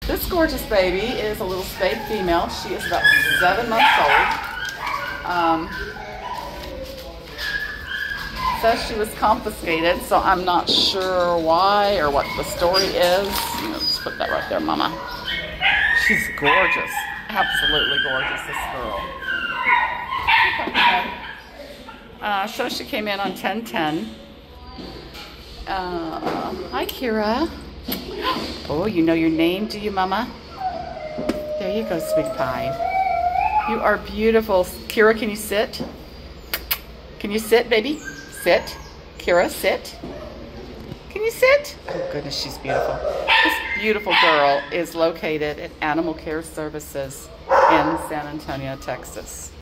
This gorgeous baby is a little spayed female. She is about 7 months old. Says she was confiscated, so I'm not sure why or what the story is. Just put that right there, Mama. She's gorgeous. Absolutely gorgeous, this girl. So she came in on 10/10. Hi, Kira. Oh, you know your name, do you, Mama? There you go, sweet pie. You are beautiful. Kira, can you sit? Can you sit, baby? Sit. Kira, sit. Can you sit? Oh, goodness, she's beautiful. This beautiful girl is located at Animal Care Services in San Antonio, Texas.